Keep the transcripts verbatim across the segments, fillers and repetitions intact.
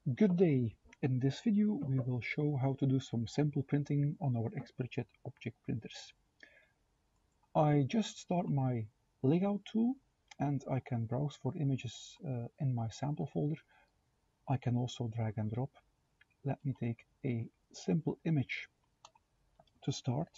Good day! In this video we will show how to do some sample printing on our ExpertJet object printers. I just start my layout tool and I can browse for images uh, in my sample folder. I can also drag and drop. Let me take a simple image to start.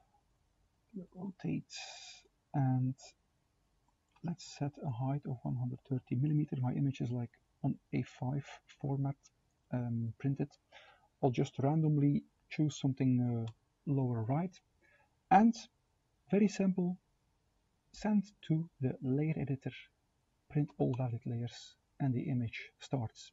Rotate and let's set a height of one hundred thirty millimeter. My image is like on A five format um, printed. I'll just randomly choose something uh, lower right and very simple, send to the layer editor, print all valid layers, and the image starts.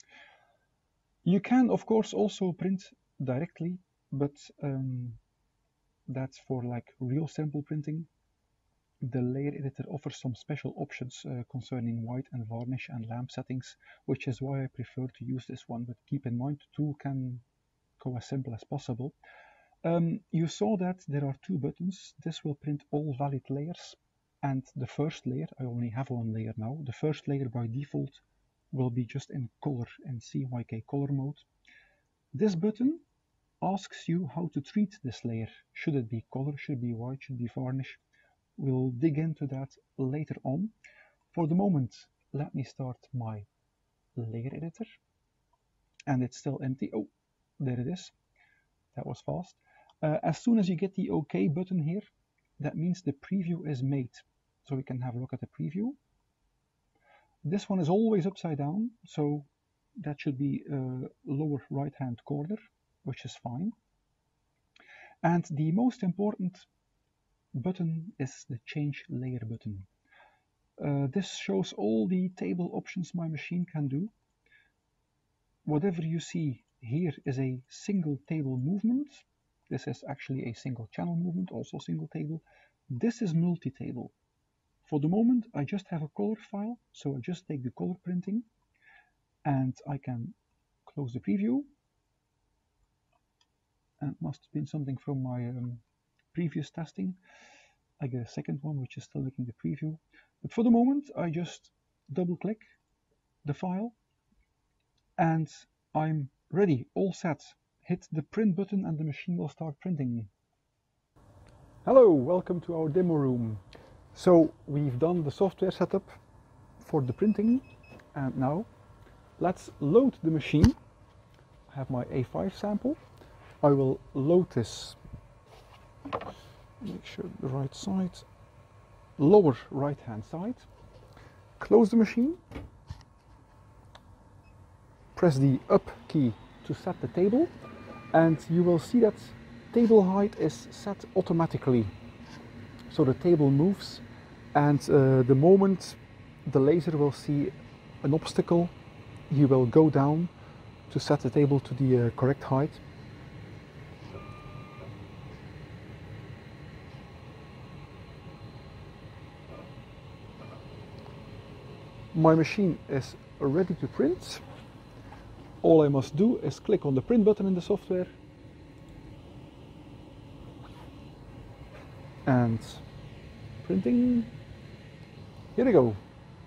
You can of course also print directly, but um, that's for like real sample printing. The layer editor offers some special options uh, concerning white and varnish and lamp settings, which is why I prefer to use this one, but keep in mind the tool can go as simple as possible. Um, you saw that there are two buttons. This will print all valid layers, and the first layer, I only have one layer now, the first layer by default will be just in color in C M Y K color mode. This button asks you how to treat this layer. Should it be color, should it be white, should it be varnish? We'll dig into that later on. For the moment, let me start my layer editor, and it's still empty. Oh, there it is. That was fast. Uh, as soon as you get the OK button here, that means the preview is made. So we can have a look at the preview. This one is always upside down, so that should be uh, lower right hand corner, which is fine. And the most important button is the change layer button. Uh, this shows all the table options my machine can do. Whatever you see here is a single table movement. This is actually a single channel movement, also single table. This is multi-table. For the moment, I just have a color file, so I just take the color printing and I can close the preview. And it must have been something from my um, previous testing. I get a second one, which is still making the preview. But for the moment, I just double click the file and I'm ready, all set. Hit the print button and the machine will start printing. Hello, welcome to our demo room. So we've done the software setup for the printing, and now let's load the machine. I have my A five sample. I will load this, make sure the right side, lower right hand side, close the machine, press the up key to set the table, and you will see that table height is set automatically. So the table moves, and uh, the moment the laser will see an obstacle, he will go down to set the table to the uh, correct height. My machine is ready to print. All I must do is click on the print button in the software and printing. Here we go.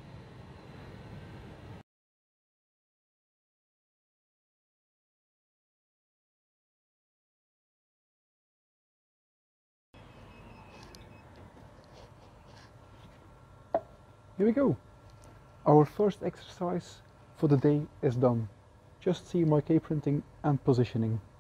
Here we go. Our first exercise for the day is done. Just C M Y K printing and positioning.